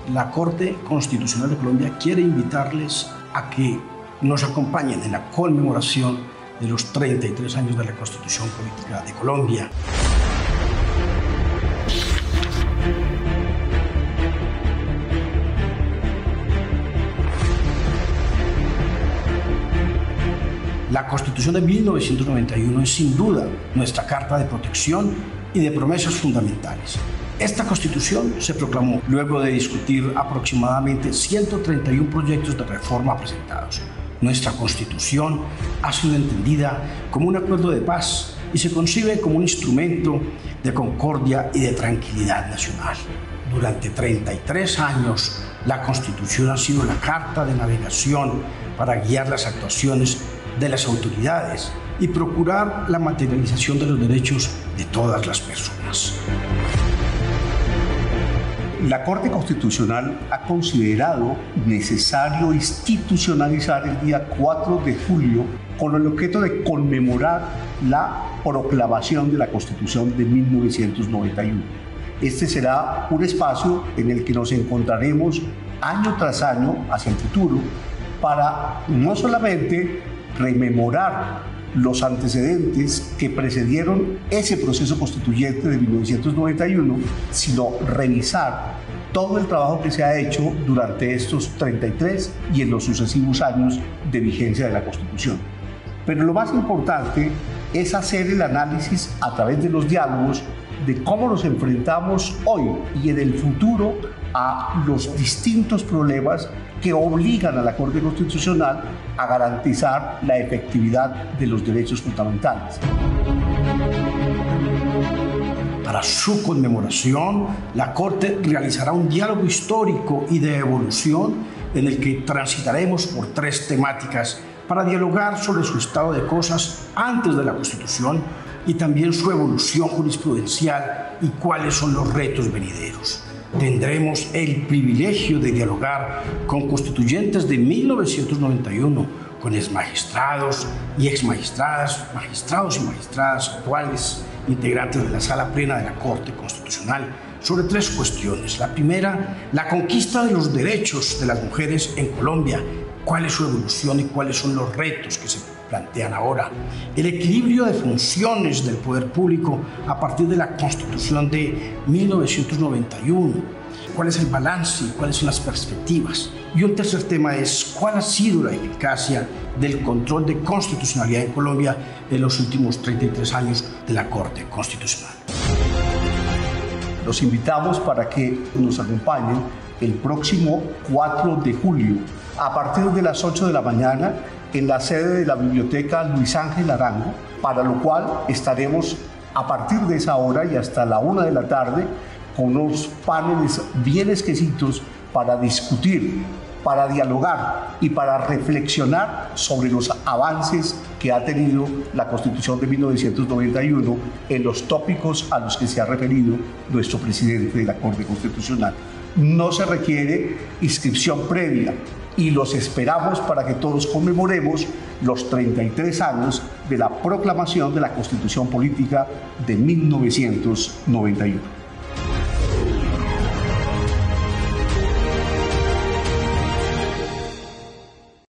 La Corte Constitucional de Colombia quiere invitarles a que nos acompañen en la conmemoración de los 33 años de la Constitución Política de Colombia. La Constitución de 1991 es sin duda nuestra carta de protección y de promesas fundamentales. Esta Constitución se proclamó luego de discutir aproximadamente 131 proyectos de reforma presentados. Nuestra Constitución ha sido entendida como un acuerdo de paz y se concibe como un instrumento de concordia y de tranquilidad nacional. Durante 33 años, la Constitución ha sido la carta de navegación para guiar las actuaciones de las autoridades y procurar la materialización de los derechos de todas las personas. La Corte Constitucional ha considerado necesario institucionalizar el día 4 de julio con el objeto de conmemorar la proclamación de la Constitución de 1991. Este será un espacio en el que nos encontraremos año tras año hacia el futuro para no solamente rememorar los antecedentes que precedieron ese proceso constituyente de 1991, sino revisar todo el trabajo que se ha hecho durante estos 33 y en los sucesivos años de vigencia de la Constitución. Pero lo más importante es hacer el análisis a través de los diálogos de cómo nos enfrentamos hoy y en el futuro a los distintos problemas que obligan a la Corte Constitucional a garantizar la efectividad de los derechos fundamentales. Para su conmemoración, la Corte realizará un diálogo histórico y de evolución en el que transitaremos por 3 temáticas para dialogar sobre su estado de cosas antes de la Constitución y también su evolución jurisprudencial y cuáles son los retos venideros. Tendremos el privilegio de dialogar con constituyentes de 1991, con exmagistrados y exmagistradas, magistrados y magistradas actuales, integrantes de la Sala Plena de la Corte Constitucional, sobre 3 cuestiones. La primera, la conquista de los derechos de las mujeres en Colombia, cuál es su evolución y cuáles son los retos que se plantean ahora. El equilibrio de funciones del poder público a partir de la Constitución de 1991. ¿Cuál es el balance y cuáles son las perspectivas? Y un tercer tema es cuál ha sido la eficacia del control de constitucionalidad en Colombia en los últimos 33 años de la Corte Constitucional. Los invitamos para que nos acompañen el próximo 4 de julio a partir de las 8 de la mañana en la sede de la Biblioteca Luis Ángel Arango, para lo cual estaremos a partir de esa hora y hasta la 1 de la tarde con unos paneles bien exquisitos para discutir, para dialogar y para reflexionar sobre los avances que ha tenido la Constitución de 1991 en los tópicos a los que se ha referido nuestro presidente de la Corte Constitucional. No se requiere inscripción previa y los esperamos para que todos conmemoremos los 33 años de la proclamación de la Constitución Política de 1991.